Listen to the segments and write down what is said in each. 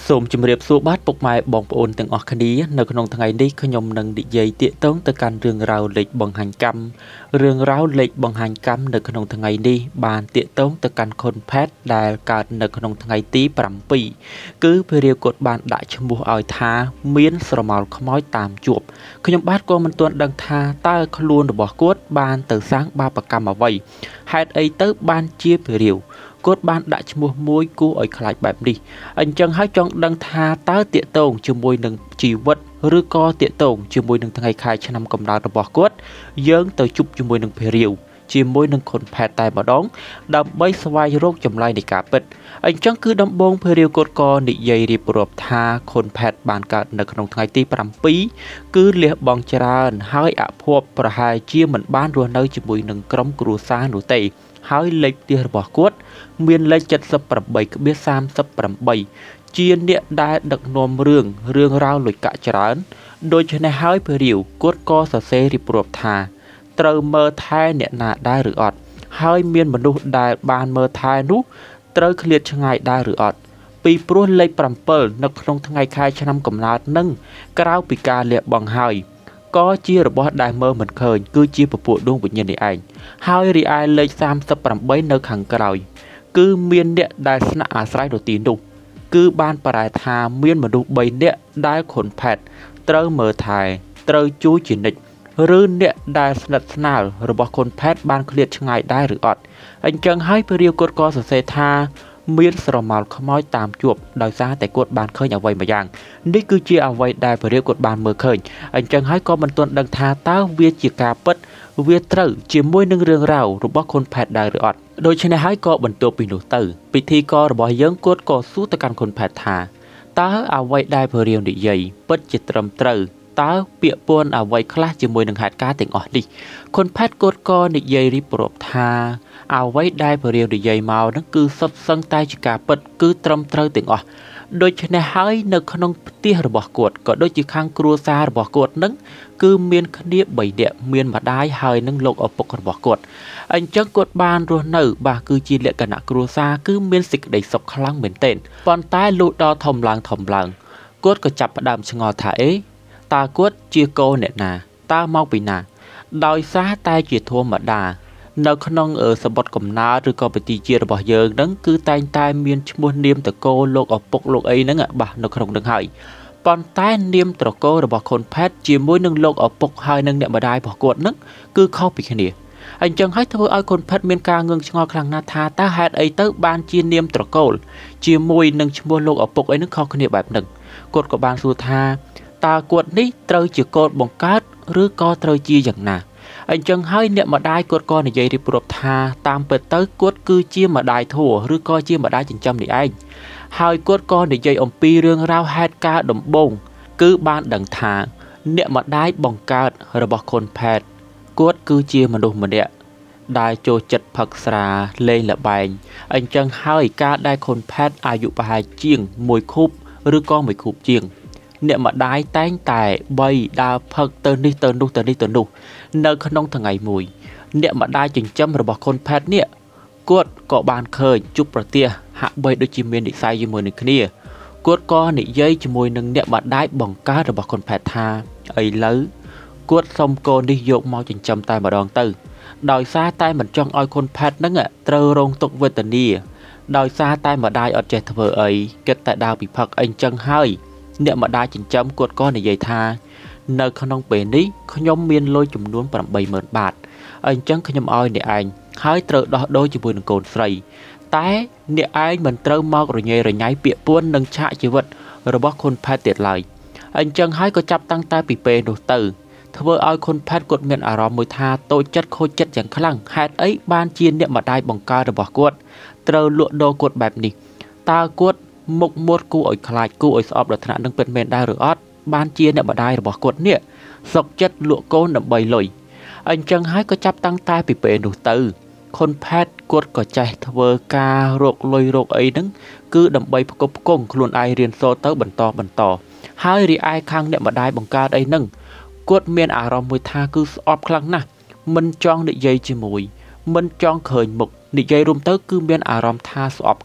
សូមជម្រាបសួរបាទពុកម៉ែបងប្អូនទាំងអស់គ្នានៅក្នុងថ្ងៃនេះខ្ញុំនឹងនិយាយទាក់ទងទៅកាន់រឿងរ៉ាវលេខបង្ហាញកម្មនៅក្នុងថ្ងៃនេះបានទាក់ទងទៅកាន់ខុនផេតដែលកើតនៅក្នុងថ្ងៃទី7គឺភេរាវគាត់បានដាក់ឈ្មោះឲ្យថាមានស្រមោលខ្មោចតាមជួបខ្ញុំបាទក៏មិនទាន់ដឹងថាតើខ្លួនរបស់គាត់បានទៅសាងបាបកម្មអ្វីហេតុអីទៅបានជាភេរាវគាត់បានដាក់ឈ្មោះមួយគួរឲ្យខ្លាចបែបនេះអញ្ចឹងហើយចង់ដឹងថាតើតាកតងជាមួយនឹងជីវិតឬក៏តាកតងជាមួយនឹងថ្ងៃខែឆ្នាំកំណើតរបស់គាត់យើងទៅជួបជាមួយនឹងភេរាវជាមួយនឹងខុនផេតតែម្ដងដើម្បីស្វែងរកចម្លើយនៃការពិតអញ្ចឹងគឺដំបូងភេរាវគាត់ក៏និយាយរៀបរាប់ថាខុនផេតបានកើតនៅក្នុងថ្ងៃទី7គឺលះបង់ច្រើនហើយអភ័ព្វប្រហែលជាមិនបានរស់នៅជាមួយនឹងក្រុមគ្រួសារនោះទេហើយលេខផ្ទះរបស់គាត់មានលេខ78/38ជាអ្នកដែលដឹកនាំរឿងរ៉ាវលុយកាក់ច្រើនដូច្នេះហើយភេរាវគាត់ក៏សរសេររៀបរាប់ថាត្រូវមើលថែអ្នកណាដែរឬអត់ហើយមានមនុស្សដែលបានមើលថែនោះត្រូវឃ្លាតឆ្ងាយដែរឬអត់ពីព្រោះលេខ7នៅក្នុងថ្ងៃខែឆ្នាំកំណើតនឹងក្រៅពីការលះបង់ហើយក៏ជារបស់ដែលមើលមិនឃើញគឺជាពពួកដួងវិញ្ញាណនេះឯងហើយរីឯលេខ38នៅខាងក្រោយគឺមានអ្នកដែលស្នាក់អាស្រ័យនៅទីនោះគឺបានប្រែថាមានមនុស្ស3នាក់ដែលខុនផេតត្រូវមើលថែត្រូវជួយជានិច្ចឬអ្នកដែលស្និទ្ធស្នាលរបស់ខុនផេតបានឃ្លាតឆ្ងាយដែរឬអត់អញ្ចឹងហើយភេរាវគាត់ក៏សរសេរថាមានស្រមោលខ្មោចតាមជួបដោយសារតែគាត់បានឃើញអ្វីមួយយ៉ាងនេះគឺជាអ្វីដែលភេរាវគាត់បានមើលឃើញអញ្ចឹងហើយក៏មិនទាន់ដឹងថាតើវាជាការពិតវាត្រូវជាមួយនឹងរឿងរ៉ាវរបស់ខុនផេតដែរឬអត់ដូច្នេះហើយក៏បន្ទាប់ពីនោះទៅពិធីកររបស់យើងគាត់ក៏សួរទៅកាន់ខុនផេតថាតើអ្វីដែលភេរាវនិយាយពិតជាត្រឹមត្រូវតើពាក្យពាន់អ្វីខ្លះជាមួយនឹងហេតុការណ៍ទាំងអស់នេះខុនផេតគាត់ក៏និយាយរៀបរាប់ថាអ្វីដែលភេរាវនិយាយមកហ្នឹងគឺសុទ្ធសឹងតែជាការពិតគឺត្រឹមត្រូវទាំងអស់ដូច្នេះហើយនៅក្នុងផ្ទះរបស់គាត់ក៏ដូចជាខាងគ្រួសាររបស់គាត់ហ្នឹងគឺមានគ្នា3នាក់មានម្ដាយហើយនឹងលោកឪពុករបស់គាត់អញ្ចឹងគាត់បានរស់នៅបាទគឺជាលក្ខណៈគ្រួសារគឺមានសេចក្តីសុខខ្លាំងមែនទែនប៉ុន្តែលុះដល់ធំឡើងគាត់ក៏ចាប់ផ្ដើមឆ្ងល់ថាតើគាត់ជាកូនអ្នកណាតើមកពីណាដោយសារតែជាធម្មតានៅក្នុងសម្បត្តិកំណើតឬក៏ពិធីជាតិរបស់យើងហ្នឹងគឺតែងតែមានឈ្មោះនាមតកូលលោកឪពុកលោកអីហ្នឹងបាទនៅក្នុងហ្នឹងហើយប៉ុន្តែនាមត្រកូលរបស់ខុនផេតជាមួយនឹងលោកឪពុកហើយនឹងអ្នកម្ដាយរបស់គាត់ហ្នឹងគឺខុសពីគ្នាអញ្ចឹងហើយធ្វើឲ្យខុនផេតមានការងឿងឆ្ងល់ខ្លាំងណាស់ថាតើហេតុអីទៅបានជានាមត្រកូលជាមួយនឹងឈ្មោះលោកឪពុកអីហ្នឹងខុសគ្នាបែបហ្នឹងគាត់ក៏បានសួរថាតើគាត់នេះត្រូវជាកូនបង្កើតឬក៏ត្រូវជាយ៉ាងណាអញ្ចឹងហើយអ្នកម្ដាយគាត់ក៏និយាយរៀបរាប់ថាតាមពិតទៅគាត់គឺជាម្ដាយធัวឬក៏ជាម្ដាយចិញ្ចឹមនេះឯងហើយគាត់ក៏និយាយអំពីរឿងរ៉ាវហេតុការណ៍ដំបូងគឺបានដឹងថាអ្នកម្ដាយបង្កើតរបស់ខុនផេតគាត់គឺជាមនុស្សម្នាក់ដែលចូលចិត្តផឹកស្រាលេងល្បែងអញ្ចឹងហើយការដែលខុនផេតអាយុប្រហែលជាង1ខួបឬក៏1ខួបជាងអ្នកម្ដាយតែងតែបីដើរផឹកទៅនេះទៅនោះនៅក្នុងថ្ងៃមួយអ្នកម្ដាយចិញ្ចឹមរបស់ខុនផេតនេះគាត់ក៏បានឃើញជួបប្រទះហាក់បីដូចជាមាននិស្ស័យជាមួយនឹងគ្នាគាត់ក៏និយាយជាមួយនឹងអ្នកម្ដាយបង្កើតរបស់ខុនផេតថាឥឡូវគាត់សុំកូននេះយកមកចិញ្ចឹមតែម្ដងទៅដោយសារតែមិនចង់ឲ្យខុនផេតហ្នឹងត្រូវរងទុក្ខវេទនាដោយសារតែម្ដាយអត់ចេះធ្វើអីគិតតែដើរពីផឹកអីចឹងហើយអ្នកម្ដាយចិញ្ចឹមគាត់ក៏និយាយថានៅក្នុងពេលនេះខ្ញុំមានលុយចំនួន80000 បាតអញ្ចឹងខ្ញុំឲ្យអ្នកឯងហើយត្រូវដោះដូរជាមួយនឹងកូនស្រីតែអ្នកឯងមិនត្រូវមករញ៉េរញ៉ៃពាក្យពួននិងឆាកជីវិតរបស់ខុនផេតទៀតឡើយអញ្ចឹងហើយក៏ចាប់តាំងតែពីពេលនោះទៅធ្វើឲ្យខុនផេតគាត់មានអារម្មណ៍មួយថាតូចចិត្តខូចចិត្តយ៉ាងខ្លាំងហេតុអីបានជាអ្នកម្ដាយបង្កើតរបស់គាត់ត្រូវលក់ដូរគាត់បែបនេះតើគាត់មុខមាត់គួរឲ្យខ្លាចគួរឲ្យស្អប់ដល់ថ្នាក់នឹងពិតមែនដែរឬអត់បានជាអ្នកម្ដាយរបស់គាត់នេះសុកចិត្តលក់កូនដើម្បីលុយអញ្ចឹងហើយក៏ចាប់តាំងតែពីពេលនោះទៅខុនផេតគាត់ក៏ចេះធ្វើការរកលុយរកអីហ្នឹងគឺដើម្បីផ្គប់ផ្គង់ខ្លួនឯងរៀនសូត្រទៅបន្តហើយរីឯខាងអ្នកម្ដាយបង្កើតអីហ្នឹងគាត់មានអារម្មណ៍មួយថាគឺស្អប់ខ្លាំងណាស់មិនចង់និយាយជាមួយមិនចង់ឃើញមុខនិយាយរួមទៅគឺមានអារម្មណ៍ថាស្អប់ខ្លាំង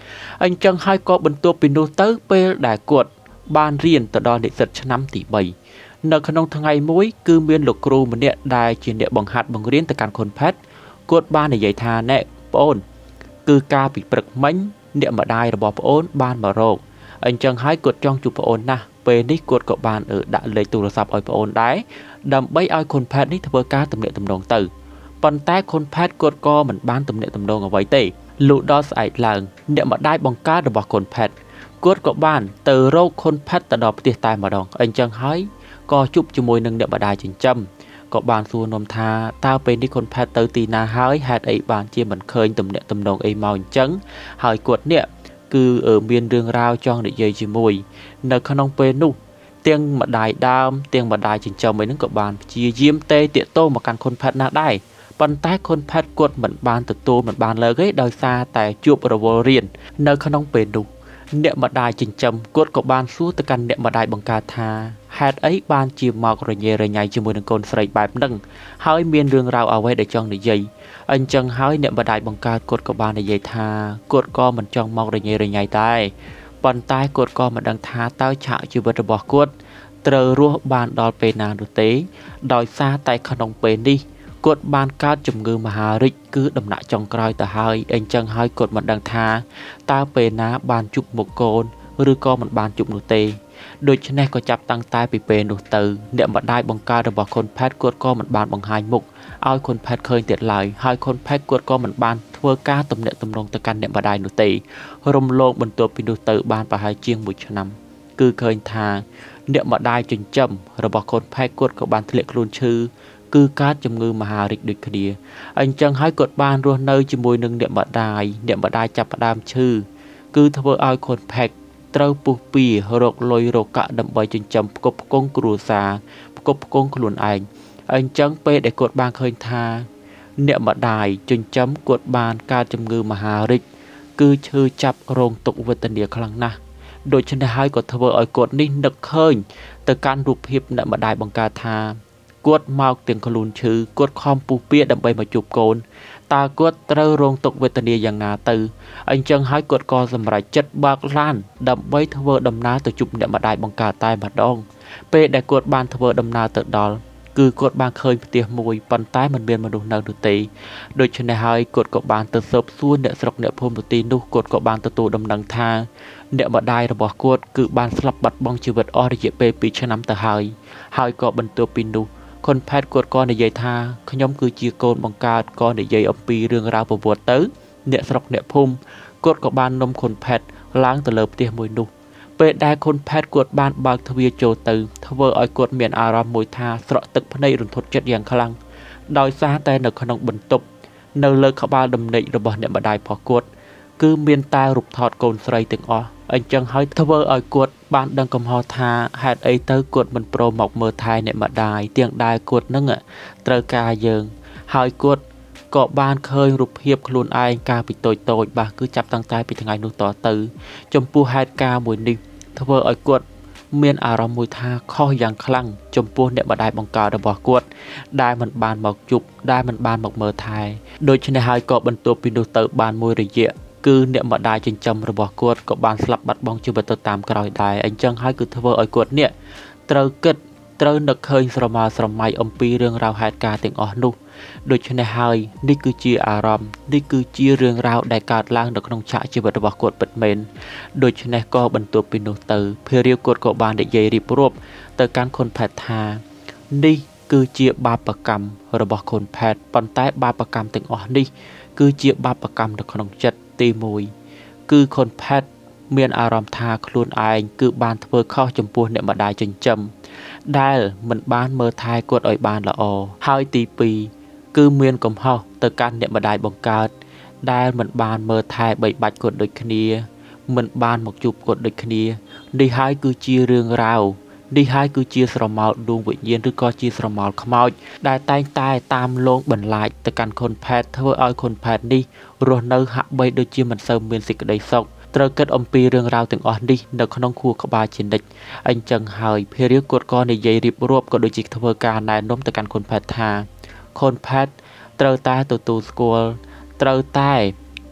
anh chẳng hai có bận tua pin nô tới pe đại cuột ban riêng từ đó để giật năm tỷ bảy nợ khả năng thằng ngày mỗi cứ miên lục cru một địa đài trên địa bằng hạt bằng riêng từ càn khôn pet cuột ban để dạy thà nè ôn cứ ca bị bật mánh địa mà đài là bỏ ôn ban mà rộn anh chẳng hai cuột trong chụp ôn na pe ní cuột cậu ban ở đã lấy tù sập ở ôn đái đầm bấy ai khôn pet ní thưa ca tầm địa tầm đồng tử bàn tay khôn pet cuột co mình ban tầm địa tầm đồng ở vậy tệ lụ đó sải làng địa mà đài bằng cá được bỏ khôn pet cuột cậu ban từ râu khôn pet từ đọc tiệt tai mà đòn anh chẳng hai có chụp cho môi nâng địa mà đài chỉnh châm có bàn xua nôm tha tao bên đi khôn pet tới tì na hái hạt ấy bàn chia mình khơi tầm địa tầm đồng ấy màu trắng hỏi cuột nè cứ ở miền đường rau cho để dây chỉ mùi nợ khăn ông pe nu tiếng mà đài đam tiếng mà đài chỉnh châm mấy nước cậu bàn chia diêm tê tiện tô mà căn khôn pet na đài bàn tay khôn pet cuột mình bàn từ tô mình bàn lơ ghế đòi xa tại chụp ở vô riêng nợ khăn ông pe nu niệm mà đài chỉnh châm cuột cậu ban xuống từ căn niệm mà đài bằng cà tha hạt ấy ban chiều mọc rồi nhẹ rồi nhảy cho mùi đường cồn sậy bài nâng hỏi miền đường rau ở đây để cho người dây anh chân hỏi niệm mà đài bằng cà cuột cậu ban để dây tha cuột co mình trong mọc rồi nhảy tai bàn tay cuột co mình đang tha tao chạo chưa bật bỏ cuột từ rùa ban đòi pe nàng được tế đòi xa tại khăn ông pe đi cuột ban cát chùm ngư mà hà rịch cứ đầm nại trong còi tờ hai anh chân hai cuột mình đang tha tao pe ná ban chụp một côn rư co mình ban chụp được tế đôi chân này có chập tăng tay bị pe nổ từ niệm mặt đai bằng ca được bỏ khôn pet cuột co mình ban bằng hai mục ao khôn pet khơi tiệt lại hai khôn pet cuột co mình ban thưa ca tầm niệm tầm nông từ căn niệm mặt đai nổ tế rôm lô mình tuột pin nổ từ ban và hai chiêng một năm cứ khơi tha niệm mặt đai chỉnh châm rồi bỏ khôn pet cuột co ban thiệt luôn chư cứ cát chùm ngư mà hà rịch được kia anh chẳng hái cột ban luôn nơi chỉ mùi nâng niệm mặt đai chập đam chư cứ thưa ao khôn pet trâu bù pì rột lôi rột cả đậm bầy chỉnh châm cột công cừu xà cột công luồn anh chẳng pe để cột ban khơi tha niệm mặt đài chỉnh chấm cột ban ca chùm ngư mà hà rịch cứ chư chập rong tục về tình địa khăng na đôi chân hai cột thưa ở cột ninh nực khơi từ can rụp hiệp niệm mặt đài bằng ca tha cuột mau tiếng khôn chư cuột khom pu pia đậm bầy mà chụp cồn ta cuột trâu rong tục về tình địa dạng ngà từ anh chân hái cuột co dầm rải chất bạc lan đậm bấy thưa đầm ná từ chụp niệm mặt đài bằng cả tai mặt đong pe để cuột ban thưa đầm ná từ đó cứ cuột ban khơi tiệt mùi bàn tay mình biên mà đủ nâng được tí đôi chân này hai cuột cậu ban từ sớp xuân để sọc niệm phôm được tí nu cuột cậu ban từ tù đầm nâng tha niệm mặt đài là bỏ cuột cứ ban slap bật bong chịu vật o để dễ pe pi cho năm tờ hai cậu bần tua pin nuคนแพทย์กดก้อนในใยทาขย่มคือจีโกนบังการก้อนในใยอปีเรื่องราวประวัติตื้อเนี่ยสระเนี่ยพุ่มกดกับบานนมคนแพทย์ล้างตะเลิบเตี้ยมวยนุเป็ดได้คนแพทย์กดบานบางทวีโจตือทเวอร์อ้อยกดเมียนอารามมวยทาสระตึกพนัยรุนทดจัดอย่างคลังดอยซาแต่หนึ่งขนมบรรทุกเนื้อเลือดขบาดำเนินระบบเนี่ยมาได้พอกดคือเมียนตารุบถอดโกนใส่ตึงอ้อanh chẳng hỏi thưa vợ ở cuột bạn đang cầm ho tha hạt ấy tới cuột mình pro mọc mơ thai nệm mà đài tiếng đài cuột nâng ạ trời ca dường hỏi cuột có ban khơi rụp hiệp luôn ai ca bị tội bà cứ chắp tăng tay bị thằng ai nuôi tỏ tử trong pu hai ca mùi ninh thưa vợ ở cuột miền ả rập mùi tha kho giang khăng trong pu nệm mà đài bằng cào đã bỏ cuột đài mình bàn mọc chụp đài mình bàn mọc mơ thai đôi chân này hai có bần tua pin đồ tự bàn mùi rì dịa cứ niệm mặt đài trên châm rồi bỏ cuột có bàn slap bật bong chưa bật từ tam còi đài anh chân hai cứ thưa ở cuột nè trâu kịch trâu nực hơi sầm mai pi riêng rau hạt cà tiếng ở nu đôi chân này hai đi cứ chia ram đi cứ chia riêng rau đại cát lang được nông trại chưa bật bỏ cuột bật mền đôi chân này có bần tua pin đồ từ phía riêu cuột có bàn để dây rịp rộp từ căn khôn phạt thà đi cứ chia ba bậc cầm rồi bỏ khôn phạt bàn tay ba bậc cầm tiếng ở đi cứ chia ba bậc cầm được nông chậtตีมวยคือคนแพทย์เมียนอารมณ์ทาคลุนไอคือบานเพื่อเข้าจมปูเนี่ยมาได้จนจำได้เหมือนบ้านเมื่อไทยกดอ่อยบานละอให้ตีปีคือเมียนกลมห่อแต่การเนี่ยมาได้บังการได้เหมือนบ้านเมื่อไทยใบบัดกดโดยคณีเหมือนบ้านหมกจูบกดโดยคณีดีให้คือจีเรื่องราวđi hai cứ chia sẻ màu đuông tự nhiênឬក៏chia sẻ màuขมោចដែលតែងតែតាមលងបន្លាចទៅកាន់ខុនផេតធ្វើឲ្យខុនផេតនេះរស់នៅហាក់បីដូចជាមិនសូវមានសេចក្តីសុខត្រូវគិតអំពីរឿងរ៉ាវទាំងអស់នេះនៅក្នុងខួរក្បាលជានិច្ចអញ្ចឹងហើយភារៈគាត់ក៏និយាយរៀបរាប់ក៏ដូចជាធ្វើការណែនាំទៅកាន់ខុនផេតថាខុនផេតត្រូវតែទទួលស្គាល់ត្រូវតែ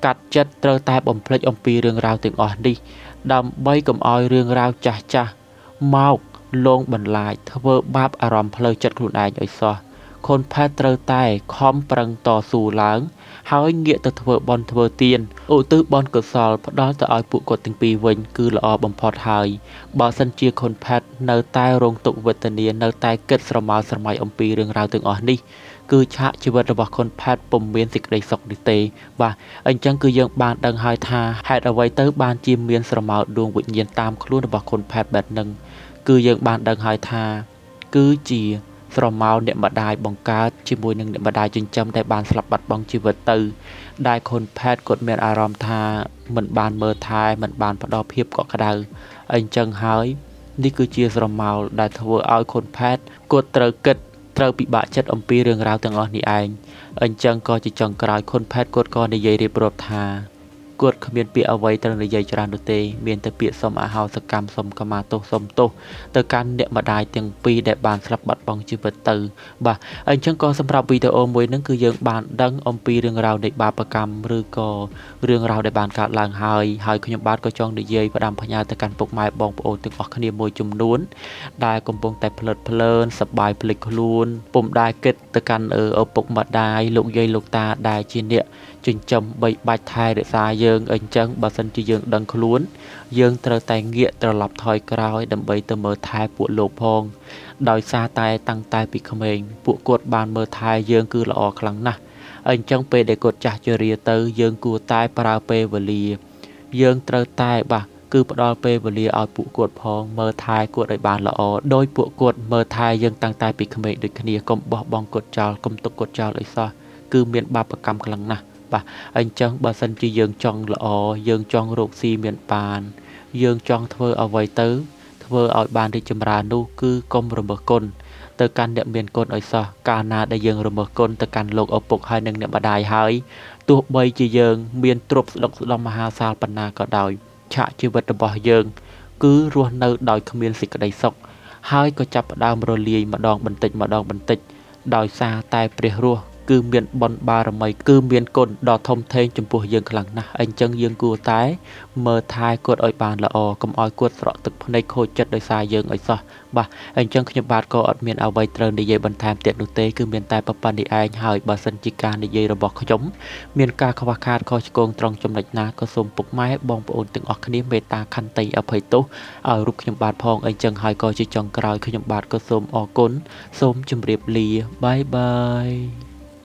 កាត់ចិត្តត្រូវតែបំភ្លេចអំពីរឿងរ៉ាវទាំងអស់នេះដើម្បីកុំឲ្យរឿងរ៉ាវចាស់ៗមកលងបន្លាចធ្វើបាបអារម្មណ៍ផ្លូវចិត្តខ្លួនឯងឲ្យសោះខុនផេតត្រូវតែខំប្រឹងតស៊ូឡើងហើយងាកទៅធ្វើបន់ធ្វើទានឧទ្ទិសបន់កុសលផ្ដល់ទៅឲ្យពួកគាត់ទាំងពីរវិញគឺល្អបំផុតហើយបើសិនជាខុនផេតនៅតែរងទុក្ខវេទនានៅតែគិតស្រមើស្រមៃអំពីរឿងរ៉ាវទាំងអស់នេះគឺឆាកជីវិតរបស់ខុនផេតពុំមានសេចក្តីសុខនេះទេបាទអញ្ចឹងគឺយើងបានដឹងហើយថាហេតុអ្វីទៅបានជាមានស្រមោលដួងវិញ្ញាណតាមខ្លួនរបស់ខុនផេតបែបហ្នឹងគឺយើងបានដឹងហើយថាគឺជាស្រមោលអ្នកម្ដាយបង្កើតជាមួយនឹងអ្នកម្ដាយចិញ្ចឹមដែលបានស្លាប់បាត់បង់ជីវិតទៅដែលខុនផេតគាត់មានអារម្មណ៍ថាមិនបានមើលថែមិនបានផ្ដល់ភាពកក់ក្ដៅអញ្ចឹងហើយនេះគឺជាស្រមោលដែលធ្វើឲ្យខុនផេតគាត់ត្រូវពិបាកចិត្តអំពីរឿងរ៉ាវទាំងអស់នេះឯងអញ្ចឹងក៏ជាចុងក្រោយខុនផេតគាត់ក៏និយាយរៀបរាប់ថាគាត់គ្មានពាក្យអ្វីត្រូវនិយាយច្រើននោះទេមានតែពាក្យសុំអហោសកម្មសុំខមាទោសសុំទោសទៅកាន់អ្នកម្ដាយទាំងពីរដែលបានស្លាប់បាត់បង់ជីវិតទៅបាទអញ្ចឹងក៏សម្រាប់វីដេអូមួយហ្នឹងគឺយើងបានដឹងអំពីរឿងរ៉ាវនៃបាបកម្មឬក៏រឿងរ៉ាវដែលបានកើតឡើងហើយខ្ញុំបាទក៏ចង់និយាយផ្ដាំផ្ញើទៅកាន់ពុកម៉ែបងប្អូនទាំងអស់គ្នាមួយចំនួនដែលកំពុងតែផ្លិតផ្លើនសប្បាយភ្លេចខ្លួនពុំដែលគិតទៅកាន់ឪពុកម្ដាយលោកយាយលោកតាដែលជាអ្នកចិញ្ចឹមបីបាច់ថែរក្សាយើងអញ្ចឹងបើសិនជាយើងដឹងខ្លួនយើងត្រូវតែងាកត្រឡប់ថយក្រោយដើម្បីទៅមើលថែពួកលោកផងដោយសារតែតាំងតែពីក្មេងពួកគាត់បានមើលថែយើងគឺល្អខ្លាំងណាស់អញ្ចឹងពេលដែលគាត់ចាស់ជរាទៅយើងគួរតែប្រើពេលវេលាយើងត្រូវតែគឺផ្ដល់ពេលវេលាឲ្យពួកគាត់ផងមើលថែគាត់ឲ្យបានល្អដោយពួកគាត់មើលថែយើងតាំងតែពីក្មេងដូចគ្នាកុំបោះបង់គាត់ចោលកុំទុកគាត់ចោលអីសោះគឺមានបាបកម្មខ្លាំងណាស់បាទអញ្ចឹងបើសិនជាយើងចង់ល្អយើងចង់រកស៊ីមានបានយើងចង់ធ្វើអ្វីទៅធ្វើឲ្យបានរីកចម្រើននោះគឺកុំរំលឹកគុណទៅកាន់អ្នកមានគុណឲ្យសោះកាលណាដែលយើងរំលឹកគុណទៅកាន់លោកឪពុកហើយនិងអ្នកម្ដាយហើយទោះបីជាយើងមានទ្រព្យស្ដុកស្ដំមហាសាលប៉ុណ្ណាក៏ដោយឆាកជីវិតរបស់យើងគឺរស់នៅដោយគ្មានសេចក្តីសុខហើយក៏ចាប់ផ្ដើមរលាយម្ដងបន្តិចដោយសារតែព្រះរស់គឺមានបុណ្យបារមីគឺមានគុណដ៏ធំធេងចំពោះយើងខ្លាំងណាស់អញ្ចឹងយើងគួរតែមើលថែគាត់ឲ្យបានល្អកុំឲ្យគាត់ស្រក់ទឹកភ្នែកខូចចិត្តដោយសារយើងឲ្យសោះបាទអញ្ចឹងខ្ញុំបាទក៏អត់មានអ្វីត្រូវនិយាយបន្ថែមទៀតនោះទេគឺមានតែប៉ុណ្្នេះឯងហើយបើសិនជាការនិយាយរបស់ខ្ញុំមានការខ្វះខាតខុសឆ្គងត្រង់ចំណុចណាក៏សូមពុកម៉ែបងប្អូនទាំងអស់គ្នាមេត្តាខន្តីអភ័យទោសឲ្យរូបខ្ញុំបាទផងអញ្ចឹងហើយក៏ជាចុងក្រោយខ្ញុំបាទក៏សូមអរគុណសូមជម្រាបលាបាយបាយ